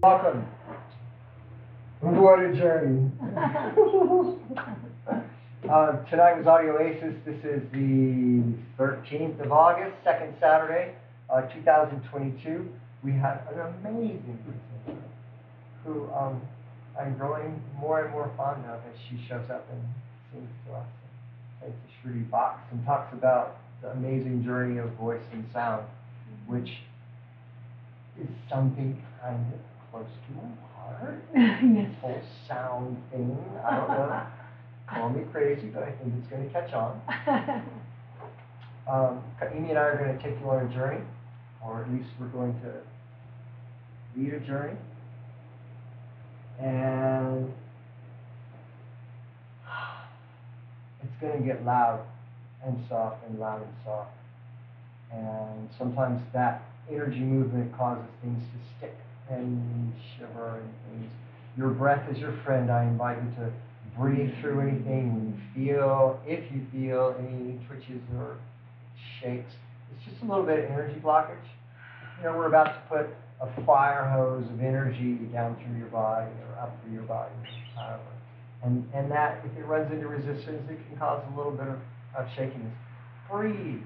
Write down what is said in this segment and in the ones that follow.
Welcome. What a journey. Tonight was AudioAsis. This is the 13th of August, second Saturday, 2022. We had an amazing person who I'm growing more and more fond of as she shows up and sings to us. Plays the Shruti box and talks about the amazing journey of voice and sound, which is something kind of close to my heart. Yes. This whole sound thing. I don't know. Call me crazy, but I think it's going to catch on. Amy and I are going to take you on a journey, or at least we're going to lead a journey. And it's going to get loud and soft and loud and soft. And sometimes that energy movement causes things to stick and shiver and things. Your breath is your friend. I invite you to breathe through anything when you feel, if you feel any twitches or shakes. It's just a little bit of energy blockage. You know, we're about to put a fire hose of energy down through your body or up through your body, however. And that, if it runs into resistance, it can cause a little bit of shakiness. Breathe.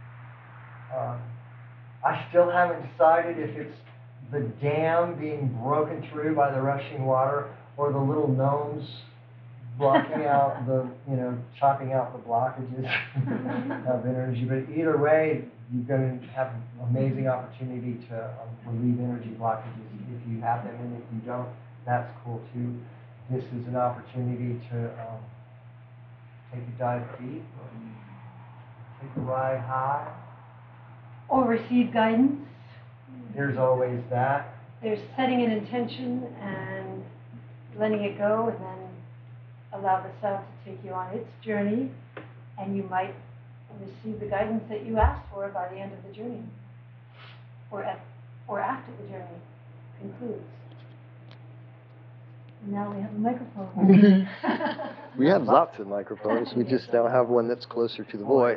I still haven't decided if it's the dam being broken through by the rushing water or the little gnomes blocking out the, chopping out the blockages of energy. But either way, you're going to have an amazing opportunity to relieve energy blockages if you have them, and if you don't, that's cool too. This is an opportunity to take a dive deep, or take a ride high. Or receive guidance. There's always that. There's setting an intention and letting it go, and then allow the sound to take you on its journey, and you might receive the guidance that you asked for by the end of the journey, or after the journey concludes. And now we have a microphone. We have lots of microphones. We just now have one that's closer to the voice.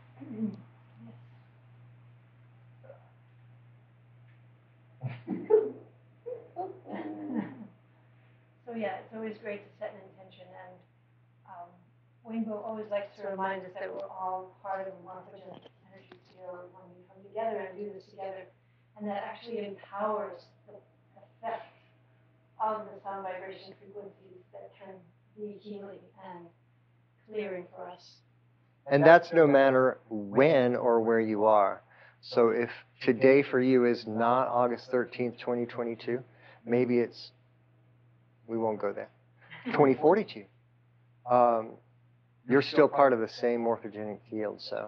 So yeah, it's always great to set an intention, and Rainbow always likes to remind us that we're all part of a morphogenetic energy field when we come together and do this together, and that actually empowers the effect of the sound vibration frequencies that can be healing and clearing for us. And that's no matter when or where you are. So if today for you is not August 13th, 2022, maybe it's, we won't go there, 2042. You're still part of the same morphogenic field, so.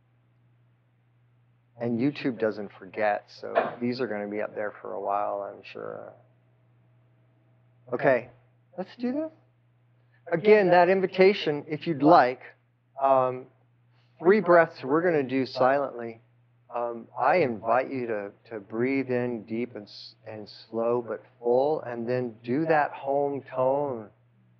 And YouTube doesn't forget, so these are going to be up there for a while, I'm sure. Okay, let's do this. Again, that invitation, if you'd like, 3 breaths we're going to do silently. I invite you to breathe in deep and slow but full, and then do that home tone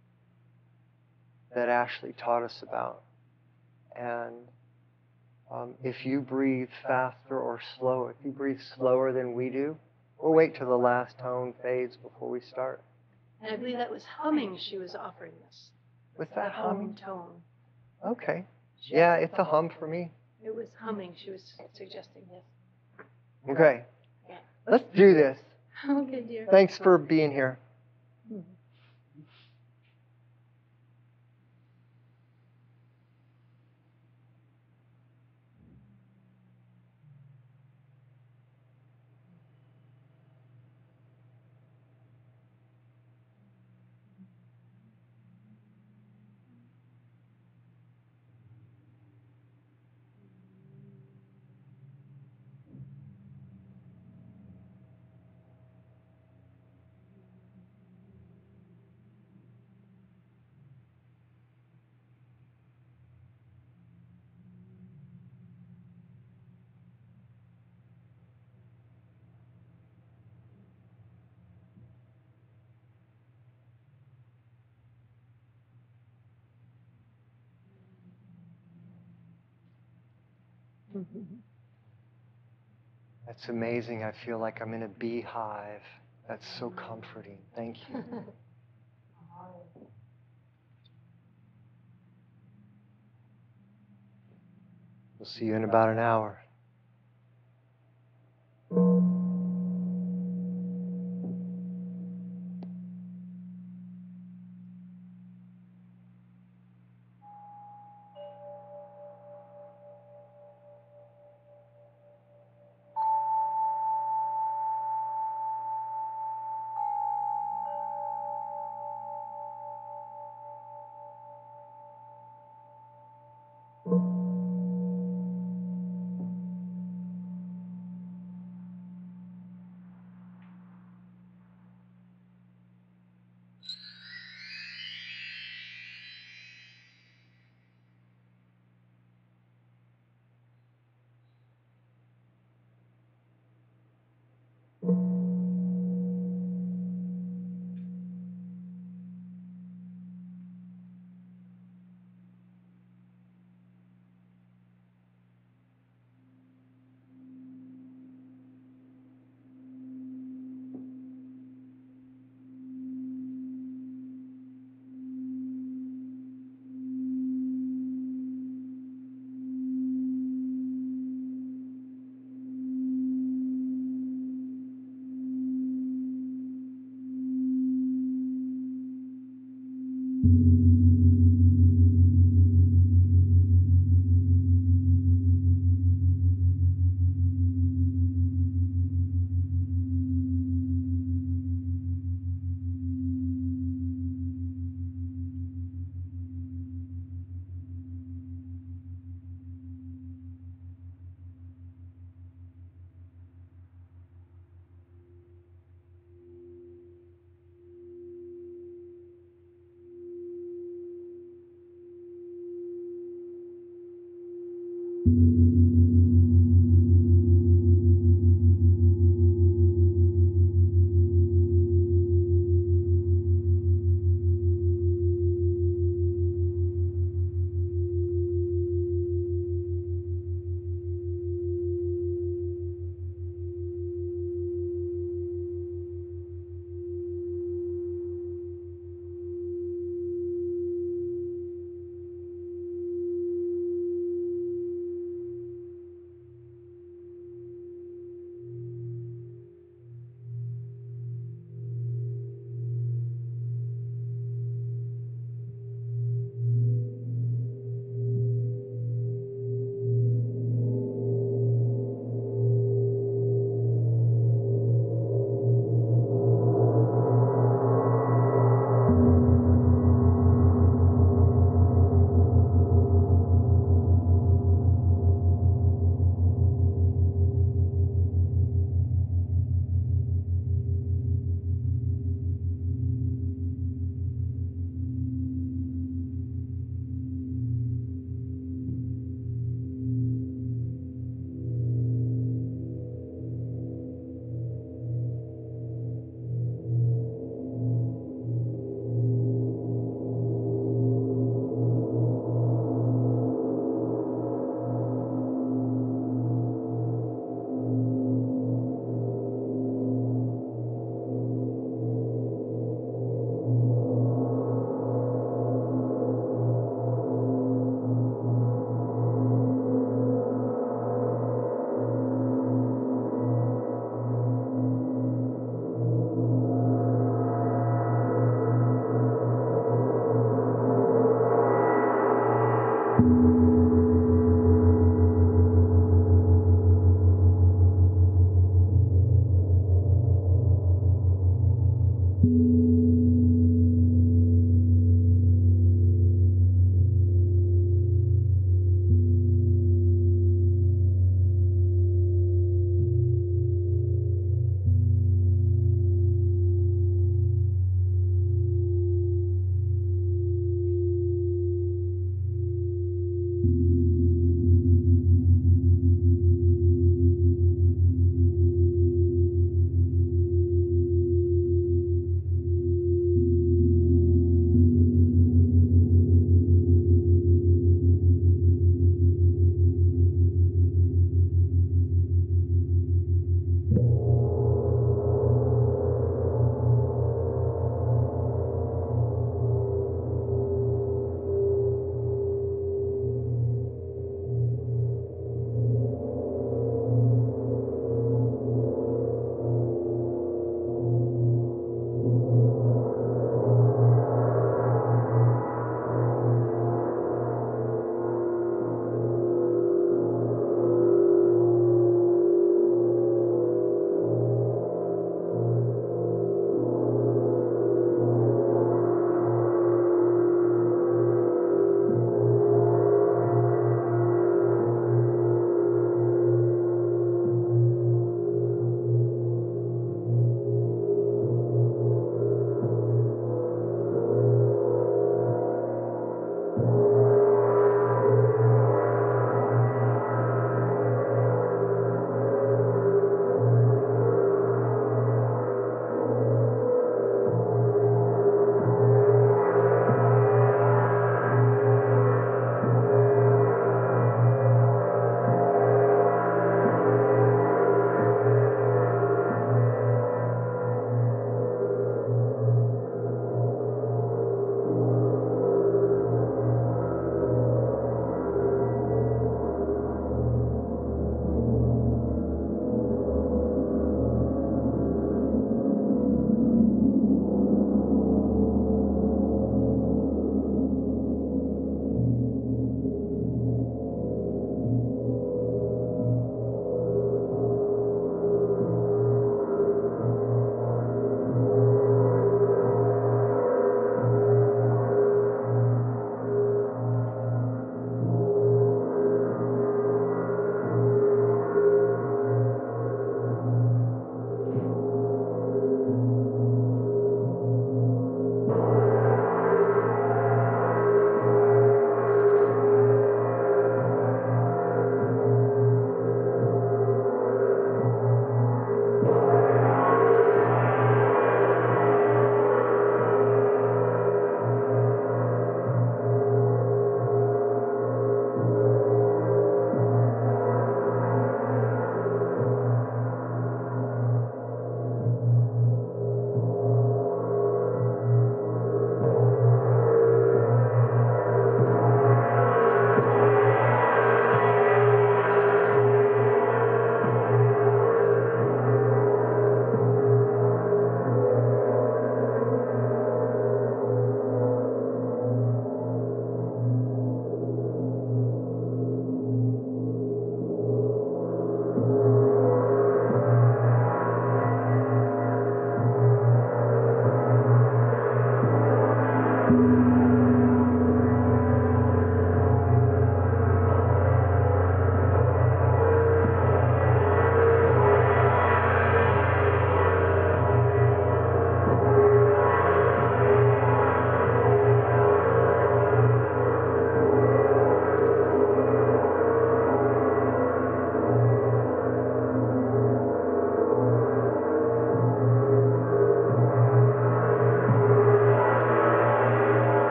that Asley taught us about. And if you breathe faster or slower, if you breathe slower than we do, we'll wait till the last tone fades before we start. And I believe that was humming she was offering us. With that humming tone. Okay. Yeah, it's a hum for me. It was humming she was suggesting, yes. Okay. Yeah. Let's do this. Okay, dear. Thanks for being here. Mm-hmm. That's amazing. I feel like I'm in a beehive That's so comforting. Thank you. We'll see you in about an hour.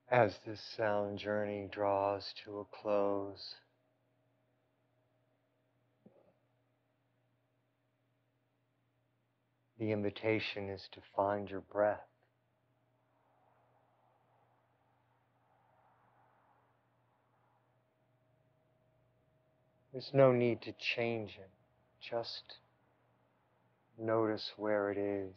As this sound journey draws to a close, the invitation is to find your breath. There's no need to change it. Just notice where it is.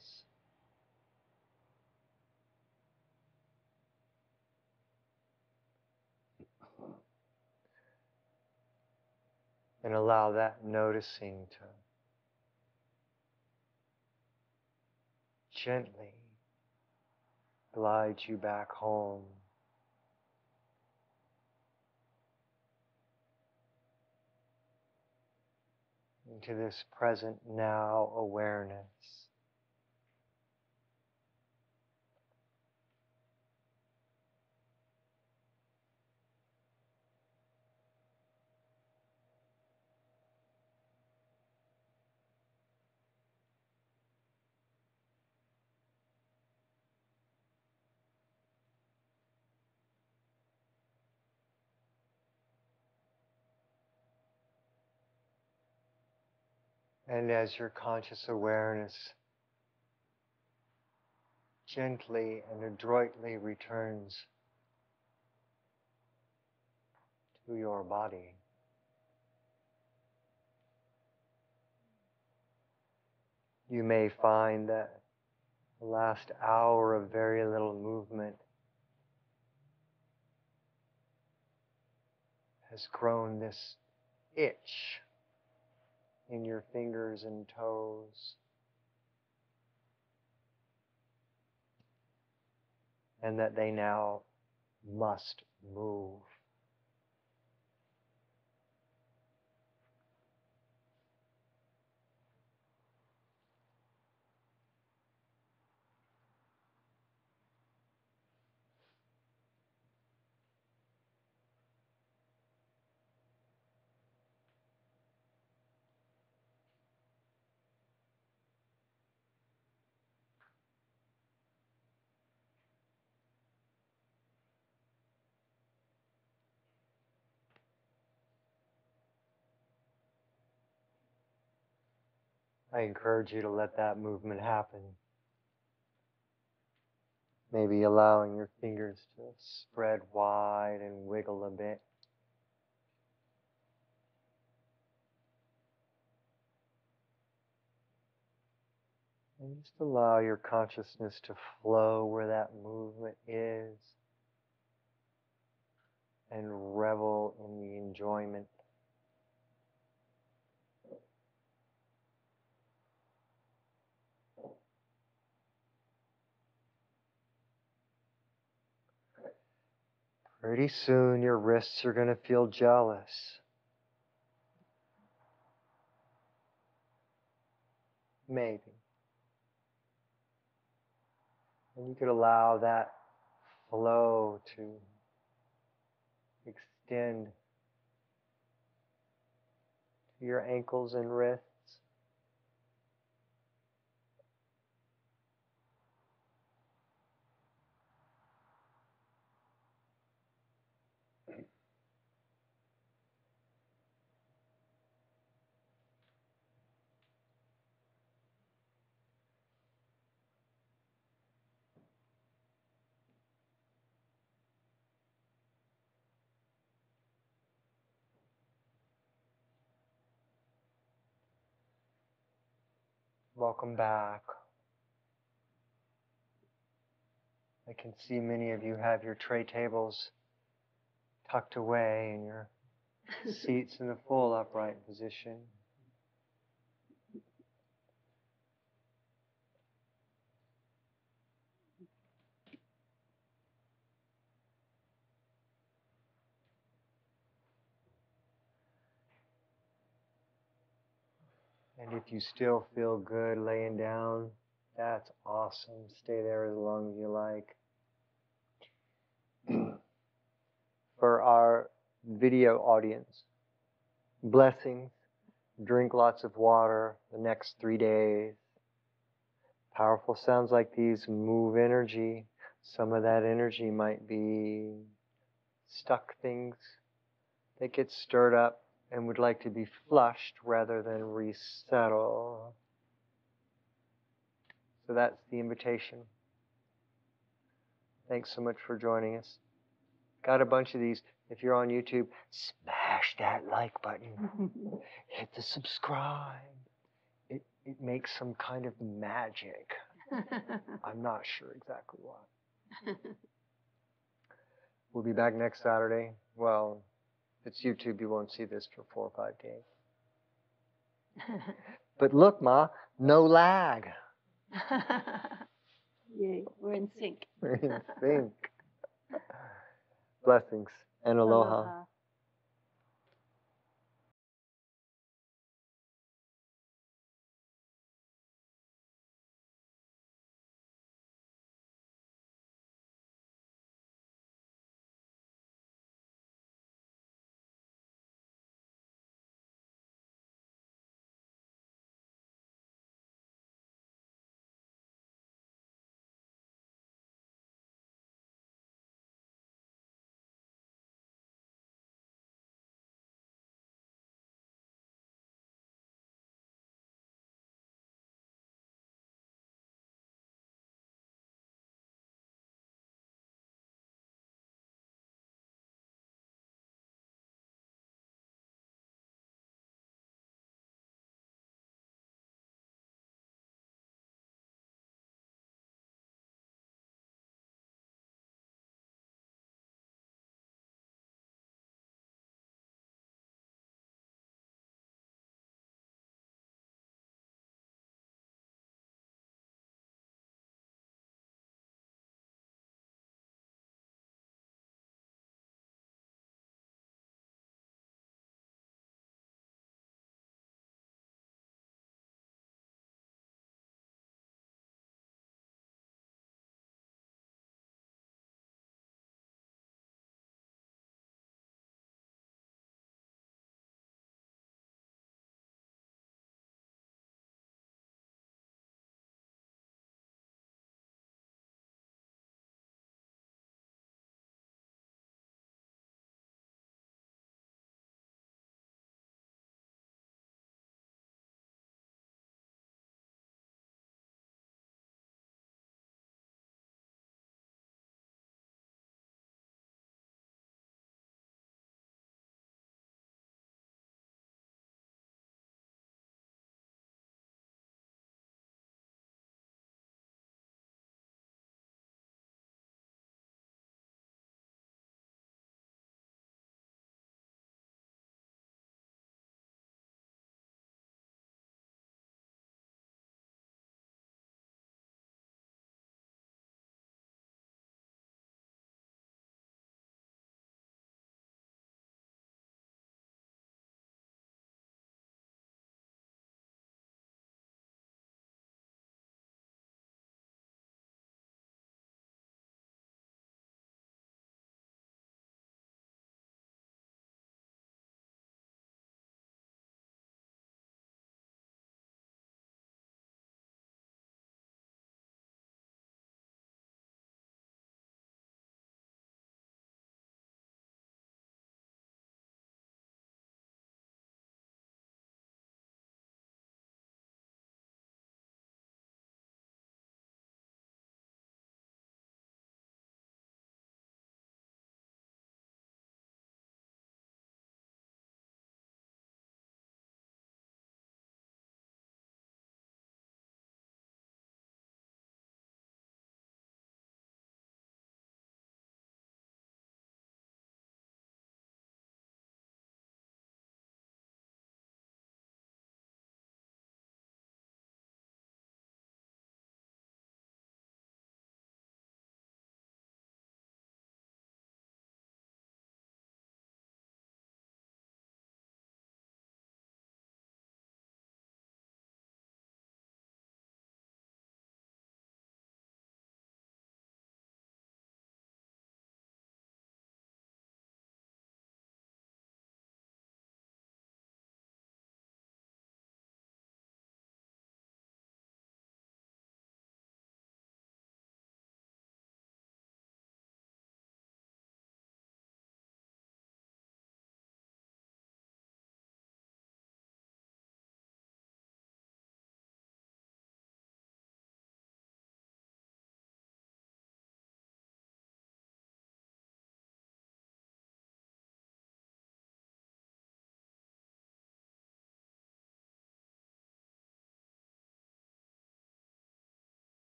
And allow that noticing to gently glide you back home into this present now awareness. And as your conscious awareness gently and adroitly returns to your body, you may find that the last hour of very little movement has grown this itch in your fingers and toes, and that they now must move. I encourage you to let that movement happen. Maybe allowing your fingers to spread wide and wiggle a bit. And just allow your consciousness to flow where that movement is and revel in the enjoyment. Pretty soon your wrists are going to feel jealous. Maybe. And you could allow that flow to extend to your ankles and wrists. Welcome back. I can see many of you have your tray tables tucked away and your seats in the full upright position. And if you still feel good laying down, that's awesome. Stay there as long as you like. For our video audience, blessings. Drink lots of water the next 3 days. Powerful sounds like these move energy. Some of that energy might be stuck things that get stirred up and would like to be flushed rather than resettle. So that's the invitation. Thanks so much for joining us. Got a bunch of these. If you're on YouTube, smash that like button. Hit the subscribe. It makes some kind of magic. I'm not sure exactly what. We'll be back next Saturday. Well, if it's YouTube, you won't see this for 4 or 5 days. But look, Ma, no lag. Yay, we're in sync. We're in sync. Blessings and aloha.